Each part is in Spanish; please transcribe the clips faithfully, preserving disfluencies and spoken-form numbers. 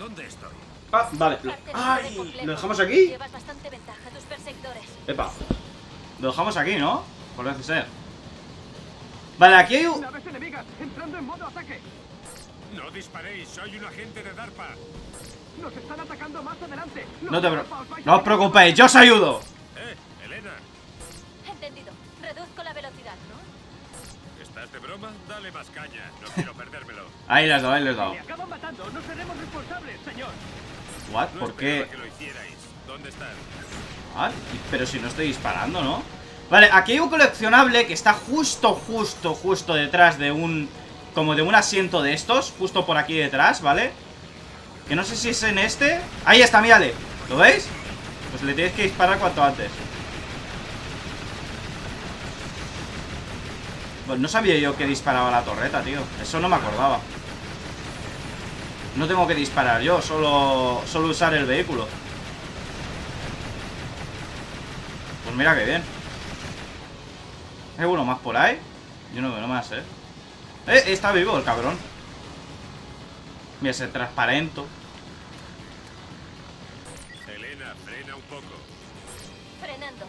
¿Dónde estoy? Ah, vale. Lo... ¡Ay! ¿Lo dejamos aquí? Llevas bastante ventaja a tus perseguidores. Epa. Lo dejamos aquí, ¿no? Parece ser. Vale, aquí hay un... Naves enemigas, entrando en modo ataque. No disparéis, soy un agente de DARPA. Nos están atacando más adelante. No te... No os preocupéis, yo os ayudo. Eh, Elena. Entendido. Reduzco la velocidad, ¿no? ¿Estás de broma? Dale más caña. No quiero perdérmelo. Ahí les he dado, ahí les he dado. Me acaban matando, no seremos responsables, señor. What? No ¿Por qué? esperaba que lo hicierais. ¿Dónde están? Ah, pero si no estoy disparando, ¿no? Vale, aquí hay un coleccionable que está justo, justo, justo detrás de un... Como de un asiento de estos. Justo por aquí detrás, ¿vale? Que no sé si es en este. Ahí está, mírale. ¿Lo veis? Pues le tienes que disparar cuanto antes. Pues no sabía yo que disparaba la torreta, tío. Eso no me acordaba. No tengo que disparar yo, solo, solo usar el vehículo. Pues mira que bien. ¿Hay uno más por ahí? Yo no veo más, ¿eh? Eh, está vivo el cabrón. Mira ese transparento. Elena, frena un poco. Frenando.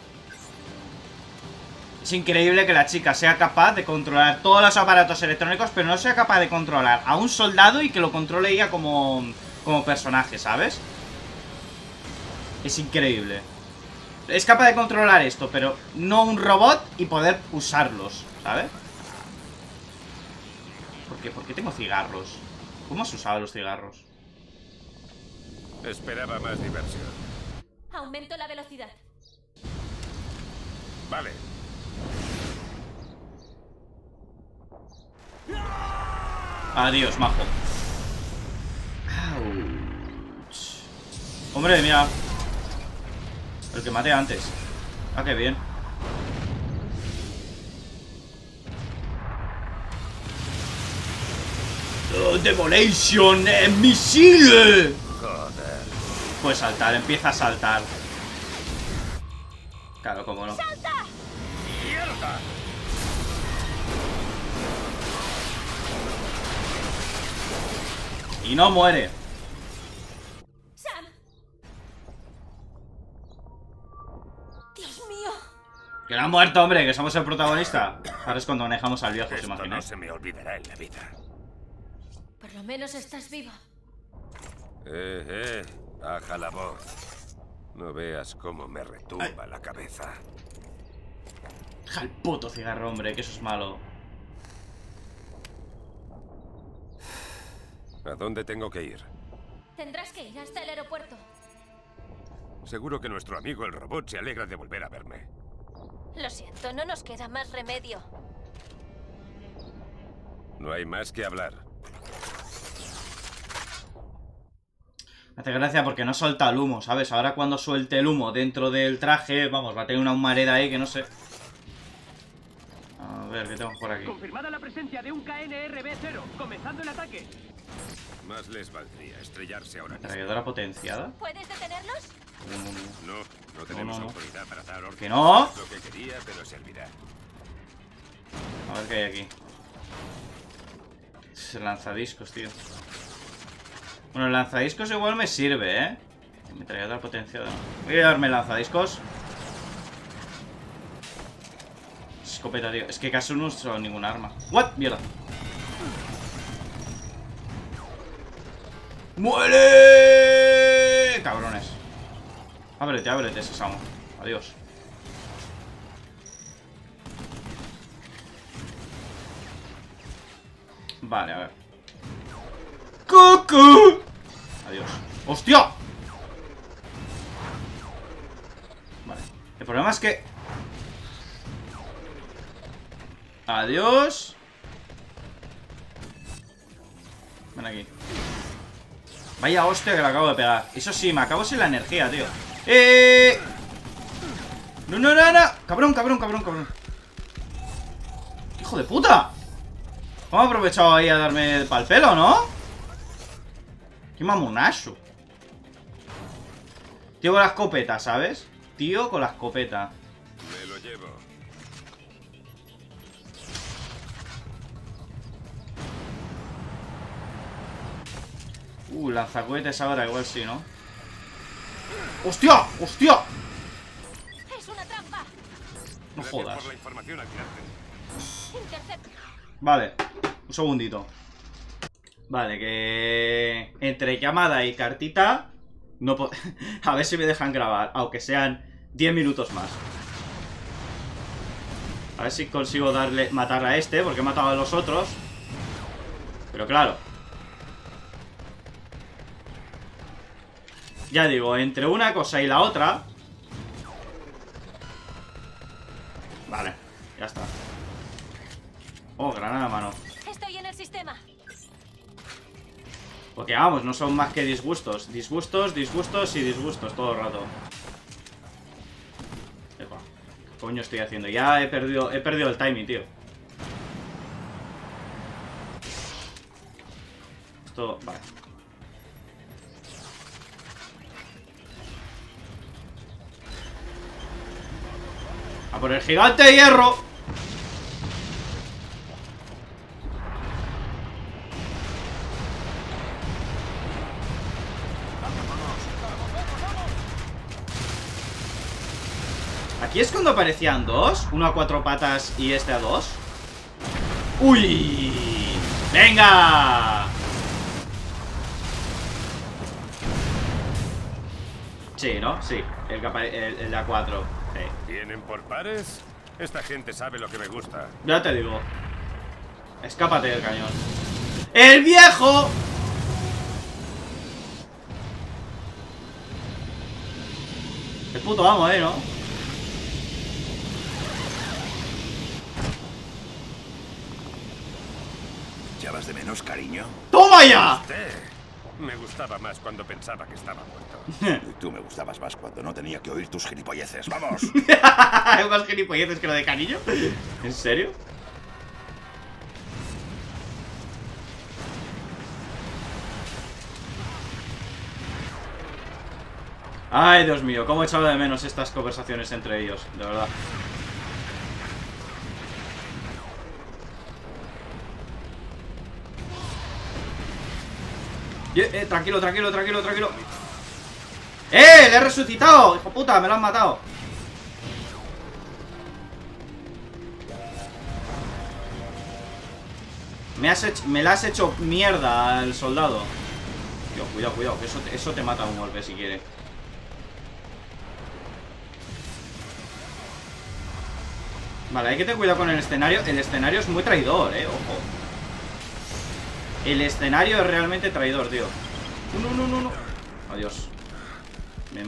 Es increíble que la chica sea capaz de controlar todos los aparatos electrónicos, pero no sea capaz de controlar a un soldado y que lo controle ella como, como personaje, ¿sabes? Es increíble. Es capaz de controlar esto, pero no un robot y poder usarlos, ¿sabes? ¿Por qué? ¿Por qué tengo cigarros? ¿Cómo se usaban los cigarros? Esperaba más diversión. Aumento la velocidad. Vale. Adiós, majo. Ouch. Hombre, mira. El que maté antes. Ah, qué bien. Oh, Demolition, eh, misil. Joder. Pues saltar, empieza a saltar. Claro, cómo no. ¡Salta! ¡Mierda! Y no muere. ¡Sam! ¡Dios mío! Que no ha muerto, hombre, que somos el protagonista. Ahora es cuando manejamos al viejo, ¿os Esto no imagináis? se me olvidará en la vida. Por lo menos estás vivo. Eh, eh, baja la voz. No veas cómo me retumba la cabeza. Deja el puto cigarro, hombre, que eso es malo. ¿A dónde tengo que ir? Tendrás que ir hasta el aeropuerto. Seguro que nuestro amigo el robot se alegra de volver a verme. Lo siento, no nos queda más remedio. No hay más que hablar. Me hace gracia porque no suelta el humo, ¿sabes? Ahora cuando suelte el humo dentro del traje, vamos, va a tener una humareda ahí que no sé. A ver, ¿qué tenemos por aquí? Confirmada la presencia de un K N R B cero. Comenzando el ataque. Más les valdría estrellarse ahora mismo. ¿Ametralladora potenciada? ¿Puedes detenerlos? No, no tenemos no, no. autoridad para dar orden. ¿Que no? Lo que quería, pero servirá. A ver qué hay aquí. Es el lanzadiscos, tío. Bueno, el lanzadiscos igual me sirve, ¿eh? Ametralladora potenciada. Voy a darme el lanzadiscos. Escopeta, tío. Es que casi no uso ningún arma. ¿What? Mierda. ¡Muere! Cabrones. Ábrete, ábrete, Sésamo. Adiós. Vale, a ver. ¡Cucu! Adiós. ¡Hostia! Vale. El problema es que... Adiós. Ven aquí. Vaya hostia que le acabo de pegar. Eso sí, me acabo sin la energía, tío. ¡Eh! ¡No, no, no, no! ¡Cabrón, cabrón, cabrón, cabrón! ¡Hijo de puta! ¿Cómo he aprovechado ahí a darme pa'l pelo, no? ¡Qué mamonazo! Tío con la escopeta, ¿sabes? Tío con la escopeta. Me lo llevo. Uh, lanzacohetes ahora, igual sí, ¿no? ¡Hostia! ¡Hostia! ¡Es una trampa! No Gracias jodas. por la información, almirante. Intercepto. Vale, un segundito. Vale, que... Entre llamada y cartita... No po- A ver si me dejan grabar, aunque sean diez minutos más. A ver si consigo darle... Matar a este, porque he matado a los otros. Pero claro. Ya digo, entre una cosa y la otra... Vale, ya está. Oh, granada a mano. Estoy en el sistema. Porque vamos, no son más que disgustos. Disgustos, disgustos y disgustos todo el rato. Epa, ¿qué coño estoy haciendo? Ya he perdido, he perdido el timing, tío. Esto, vale. A por el gigante de hierro. Aquí es cuando aparecían dos. Uno a cuatro patas y este a dos. ¡Uy! ¡Venga! Sí, ¿no? Sí, el, que apare- el, el de a cuatro. Sí. ¿Vienen por pares? Esta gente sabe lo que me gusta. Ya te digo. Escápate del cañón. ¡El viejo! El puto amo, eh, ¿no? ¿Echabas de menos, cariño? ¡Toma ya! Eh, Me gustaba más cuando pensaba que estaba muerto. Y tú me gustabas más cuando no tenía que oír tus gilipolleces. ¡Vamos! ¿Hay más gilipolleces que lo de cariño? ¿En serio? Ay, Dios mío, cómo he echado de menos estas conversaciones entre ellos, de verdad. Eh, eh, tranquilo, tranquilo, tranquilo, tranquilo. ¡Eh! ¡Le he resucitado! ¡Hijo puta! ¡Me lo han matado! Me, has hecho, me la has hecho mierda al soldado. Tío, cuidado, cuidado, que eso te, eso te mata un golpe si quiere. Vale, hay que tener cuidado con el escenario. El escenario es muy traidor, eh, ojo. El escenario es realmente traidor, tío. No, no, no, no. Adiós. Me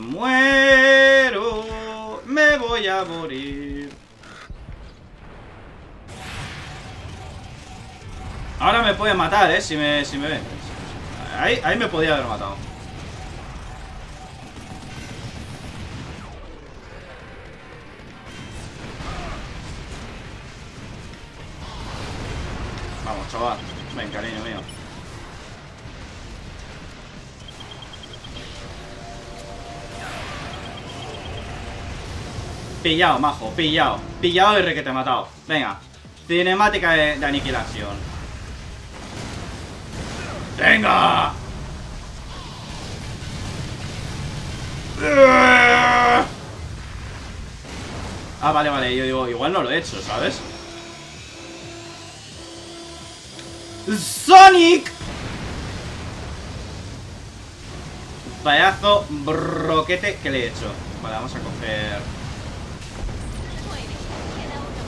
muero. Me voy a morir. Ahora me puede matar, eh, si me, si me ven. Ahí, ahí me podía haber matado. Vamos, chaval. Ven, cariño mío. Pillado, majo, pillado. Pillado y re que te he matado. Venga. Cinemática de, de aniquilación. ¡Venga! Ah, vale, vale. Yo digo, igual no lo he hecho, ¿sabes? ¡Sonic! Pedazo broquete que le he hecho. Vale, vamos a coger... Muy bien, queda uno.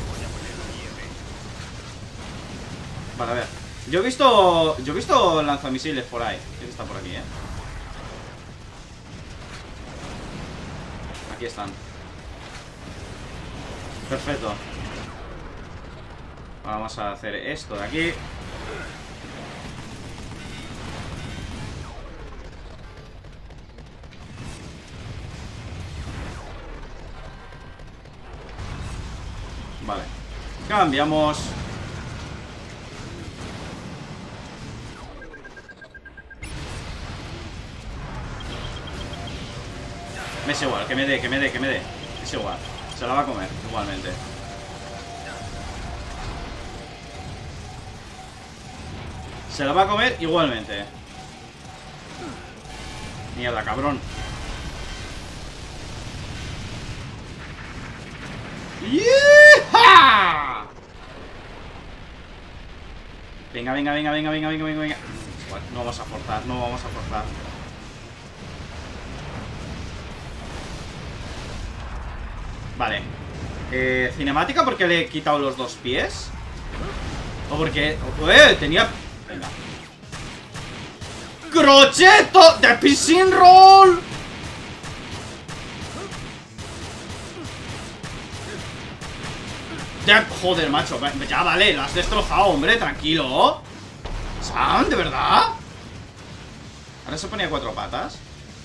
Vale, a ver. Yo he visto... Yo he visto lanzamisiles por ahí. ¿Quién está por aquí, eh? Aquí están. Perfecto. Vamos a hacer esto de aquí. Vale. Cambiamos. Me es igual, que me dé, que me dé, que me dé. Es igual. Se la va a comer, igualmente. Se la va a comer igualmente. Mierda, cabrón. ¡Yeeha! Venga, venga, venga, venga, venga, venga, venga, venga. Bueno, no vamos a forzar, no vamos a forzar. Vale. Eh, cinemática porque le he quitado los dos pies. O porque... ¡Eh! Tenía... Venga. ¡Crocheto de Piscine Roll! Ya, joder, macho. Ya, vale, lo has destrozado, hombre. Tranquilo. ¿Sam? ¿De verdad? Ahora se ponía cuatro patas.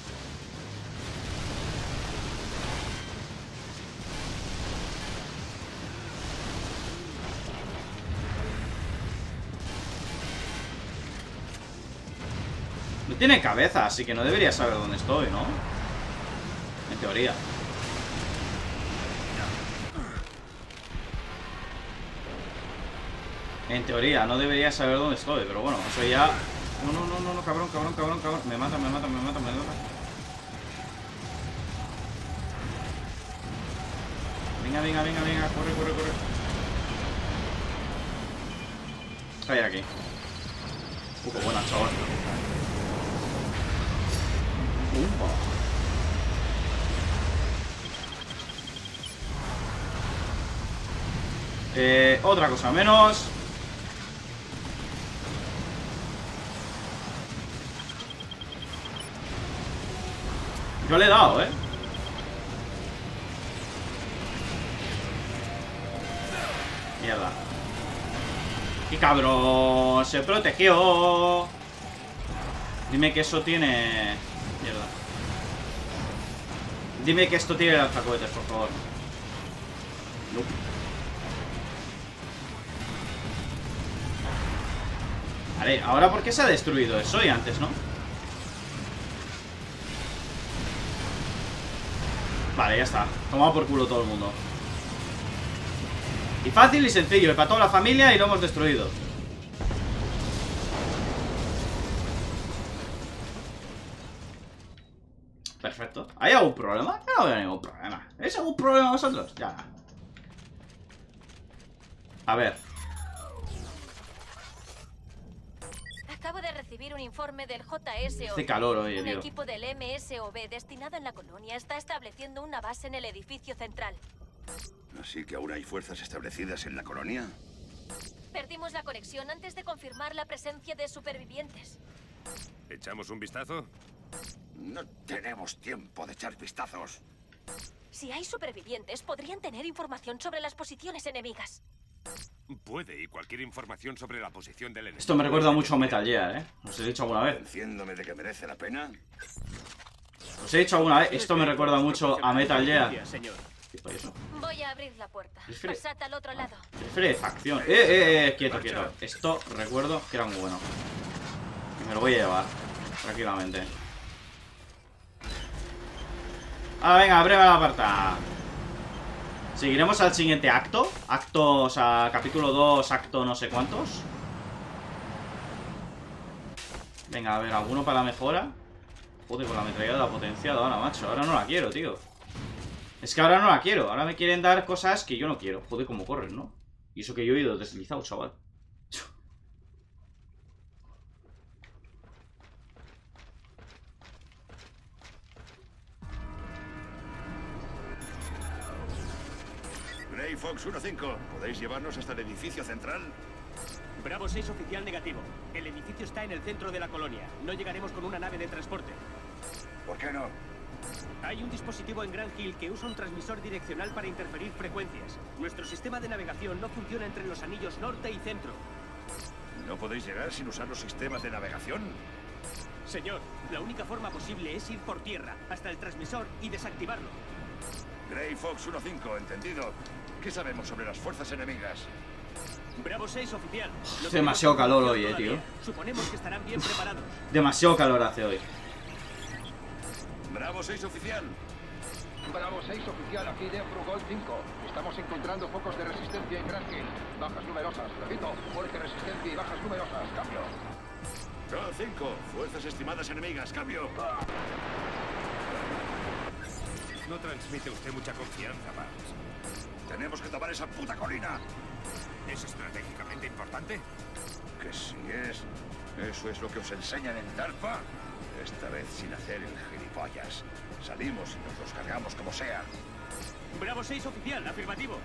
No tiene cabeza, así que no debería saber dónde estoy, ¿no? En teoría. En teoría, no debería saber dónde estoy, pero bueno, eso ya... No, no, no, no, no, cabrón, cabrón, cabrón, cabrón. Me mata, me mata, me mata, me mata. Venga, venga, venga, venga, corre, corre, corre. Cae aquí. Uh, qué buena, chaval. Uh. Eh, otra cosa menos. Yo le he dado, ¿eh? Mierda. ¡Qué cabrón! Se protegió. Dime que eso tiene... Mierda. Dime que esto tiene lanzacohetes, por favor. No. Vale, ahora ¿por qué se ha destruido eso? Y antes, ¿no? Vale, ya está. Tomado por culo todo el mundo. Y fácil y sencillo. He para toda la familia y lo hemos destruido. Perfecto. ¿Hay algún problema? No veo ningún problema. ¿Es algún problema vosotros? Ya. A ver. Acabo de recibir un informe del J S O B. Hace calor hoy, Un tío. equipo del M S O B destinado en la colonia está estableciendo una base en el edificio central. ¿Así que aún hay fuerzas establecidas en la colonia? Perdimos la conexión antes de confirmar la presencia de supervivientes. ¿Echamos un vistazo? No tenemos tiempo de echar vistazos. Si hay supervivientes, podrían tener información sobre las posiciones enemigas. Puede, y cualquier información sobre la posición del enemigo. Esto me recuerda mucho a Metal Gear, ¿eh? Os he dicho alguna vez. Convenciéndome de que merece la pena. Os he dicho alguna vez. Esto me recuerda mucho a Metal Gear. Señor. ¿Qué fue eso? Voy a abrir la puerta. Espere. Pasad al otro lado. Rifle de facción. Eh, eh, eh, quieto, quieto. Esto recuerdo que era muy bueno. Y me lo voy a llevar. Tranquilamente. Ah, venga, abreme la puerta. Seguiremos al siguiente acto. Acto, o sea, capítulo dos, acto no sé cuántos. Venga, a ver, ¿alguno para la mejora? Joder, con la ametralladora potenciada ahora, macho. Ahora no la quiero, tío. Es que ahora no la quiero. Ahora me quieren dar cosas que yo no quiero. Joder, cómo corren, ¿no? Y eso que yo he ido deslizado, chaval. Grey Fox uno cinco, ¿podéis llevarnos hasta el edificio central? Bravo seis oficial negativo. El edificio está en el centro de la colonia. No llegaremos con una nave de transporte. ¿Por qué no? Hay un dispositivo en Grand Hill que usa un transmisor direccional para interferir frecuencias. Nuestro sistema de navegación no funciona entre los anillos norte y centro. ¿No podéis llegar sin usar los sistemas de navegación? Señor, la única forma posible es ir por tierra hasta el transmisor y desactivarlo. Grey Fox uno cinco, entendido. ¿Qué sabemos sobre las fuerzas enemigas? Bravo seis oficial. No Demasiado tenemos calor hoy, información eh, todavía. Suponemos que estarán bien preparados. Demasiado calor hace hoy. Bravo seis oficial. Bravo seis oficial, aquí de Frugol cinco. Estamos encontrando focos de resistencia en Grand Hill. Bajas numerosas. Repito, fuerte resistencia y bajas numerosas. Cambio. Gol cinco, fuerzas estimadas enemigas, cambio. No transmite usted mucha confianza, Barnes. Tenemos que tomar esa puta colina. ¿Es estratégicamente importante? Que si es... ¿Eso es lo que os enseñan en Darpa? Esta vez sin hacer el gilipollas. Salimos y nos los cargamos como sea. Bravo seis oficial, afirmativo.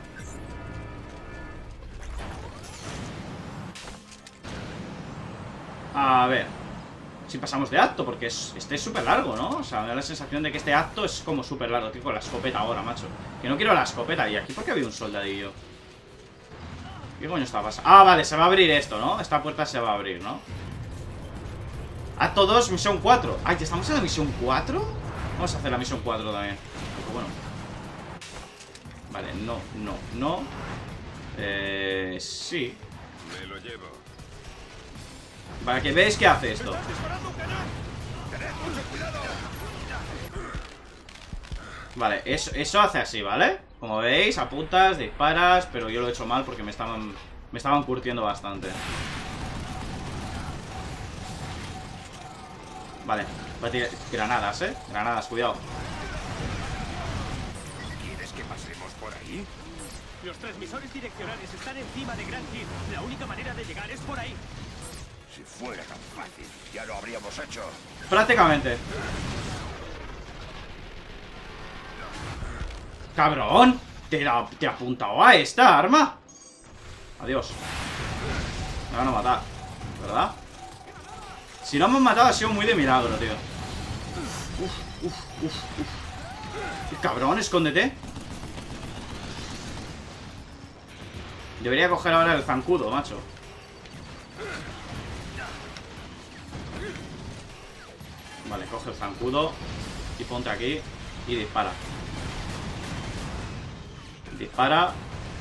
A ver. Si pasamos de acto, porque es, este es súper largo, ¿no? O sea, me da la sensación de que este acto es como súper largo, tío, con la escopeta ahora, macho. Que no quiero la escopeta. ¿Y aquí por qué había un soldadillo? ¿Qué coño está pasando? Ah, vale, se va a abrir esto, ¿no? Esta puerta se va a abrir, ¿no? Acto dos, misión cuatro. Ay, ¿ya estamos en la misión cuatro? Vamos a hacer la misión cuatro también. Pero bueno. Vale, no, no, no. Eh... Sí. Me lo llevo. Para que veáis que hace esto. Vale, eso, eso hace así, ¿vale? Como veis, apuntas, disparas. Pero yo lo he hecho mal porque me estaban Me estaban curtiendo bastante. Vale, voy a tirar granadas, ¿eh? Granadas, cuidado. ¿Quieres que pasemos por ahí? Los transmisores direccionales están encima de Grand Hill. La única manera de llegar es por ahí. Si fuera tan fácil, ya lo habríamos hecho. Prácticamente. ¡Cabrón! Te ha, te ha apuntado a esta arma. Adiós. Me van a matar, ¿verdad? Si no me han matado ha sido muy de milagro, tío. Uf, uf, uf, uf. Cabrón, escóndete. Debería coger ahora el zancudo, macho. Vale, coge el zancudo y ponte aquí y dispara. Dispara.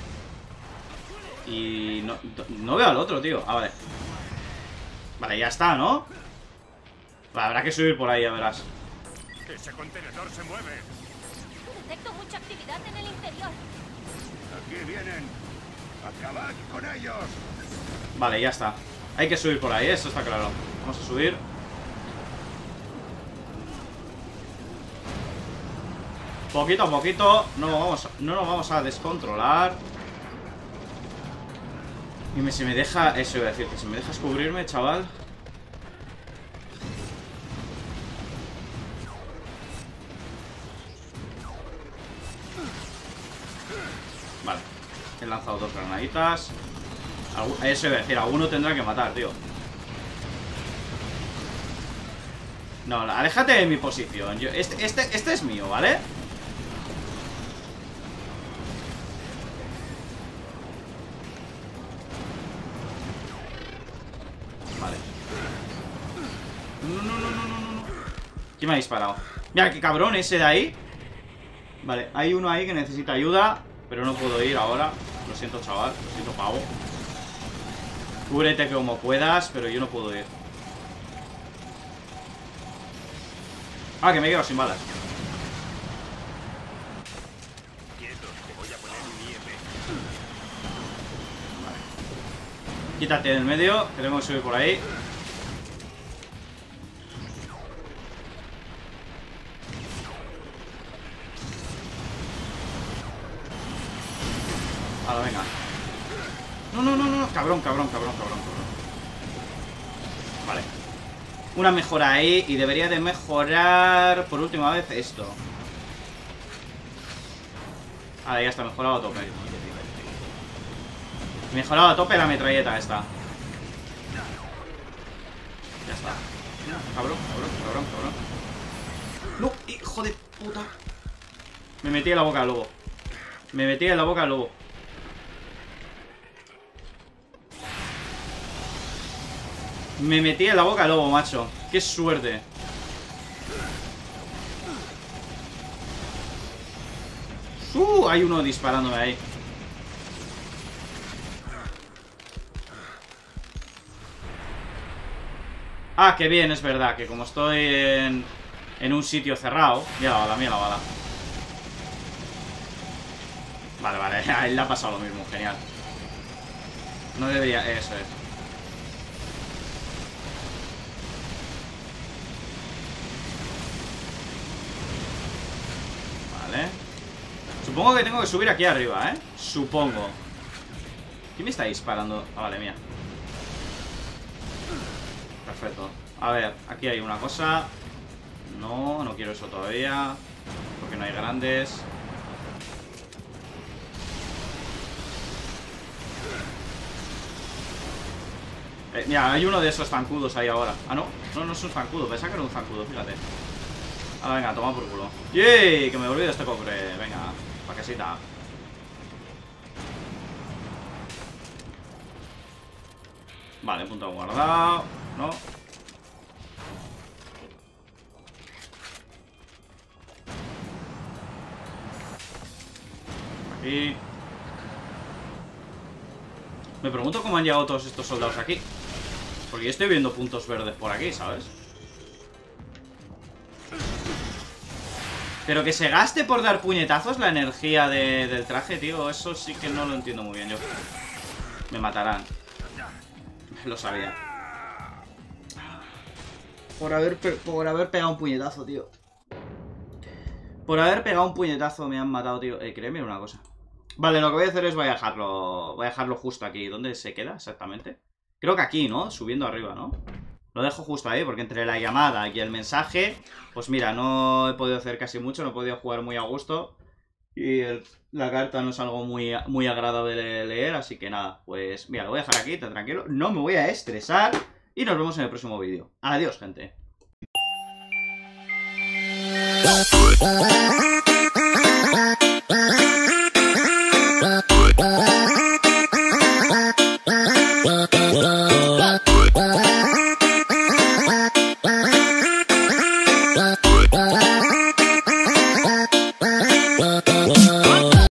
Y no, no veo al otro, tío. Ah, vale. Vale, ya está, ¿no? Vale, habrá que subir por ahí, ya verás. Ese contenedor se mueve. Detecto mucha actividad en el interior. Aquí vienen. Acabad con ellos. Vale, ya está. Hay que subir por ahí, eso está claro. Vamos a subir. Poquito a poquito. No, vamos, no nos vamos a descontrolar. Y me, si me deja... Eso iba a decirte. Si me dejas cubrirme, chaval. Vale. He lanzado dos granaditas. Eso iba a decir. Alguno tendrá que matar, tío. No, aléjate de mi posición. Yo, este, este, este es mío, ¿vale? Vale. No, no, no, no, no, no. ¿Quién me ha disparado? Mira, qué cabrón ese de ahí. Vale, hay uno ahí que necesita ayuda, pero no puedo ir ahora. Lo siento, chaval. Lo siento, pavo. Cúbrete como puedas, pero yo no puedo ir. Ah, que me he quedado sin balas. Quietos, te voy a poner un I M. Vale. Quítate del medio, que tengo que subir por ahí. Ahora, venga. No, no, no, no. Cabrón, cabrón, cabrón, cabrón, cabrón. Vale. Una mejora ahí. Y debería de mejorar por última vez esto. Ahora ya está mejorado a tope. Mejorado a tope la metralleta esta. Ya está. Cabrón, cabrón, cabrón, cabrón. No, hijo de puta. Me metí en la boca del lobo. Me metí en la boca del lobo. Me metí en la boca del lobo, macho. Qué suerte. Uh, hay uno disparándome ahí. Ah, qué bien, es verdad. Que como estoy en, en un sitio cerrado. Mira la bala, mira la bala. Vale, vale, a él le ha pasado lo mismo, genial. No debería, eso es. Supongo que tengo que subir aquí arriba, ¿eh? Supongo. ¿Quién me está disparando? Ah, vale, mía. Perfecto. A ver, aquí hay una cosa. No, no quiero eso todavía. Porque no hay grandes. Eh, mira, hay uno de esos zancudos ahí ahora. Ah, no, no, no es un zancudo. Pensaba que era un zancudo, fíjate. Ah, venga, toma por culo. ¡Yay! Que me olvido este cofre. Venga, paquesita. Vale, punto guardado. No. Aquí. Me pregunto cómo han llegado todos estos soldados aquí. Porque yo estoy viendo puntos verdes por aquí, ¿sabes? Pero que se gaste por dar puñetazos la energía de, del traje, tío. Eso sí que no lo entiendo muy bien yo. Me matarán. Lo sabía. Por haber, por haber pegado un puñetazo, tío. Por haber pegado un puñetazo me han matado, tío. Eh, créeme una cosa. Vale, lo que voy a hacer es voy a dejarlo. Voy a dejarlo justo aquí. ¿Dónde se queda exactamente? Creo que aquí, ¿no? Subiendo arriba, ¿no? Lo dejo justo ahí, porque entre la llamada y el mensaje, pues mira, no he podido hacer casi mucho, no he podido jugar muy a gusto. Y el, la carta no es algo muy, muy agradable de leer, así que nada, pues mira, lo voy a dejar aquí, tan tranquilo. No me voy a estresar y nos vemos en el próximo vídeo. Adiós, gente.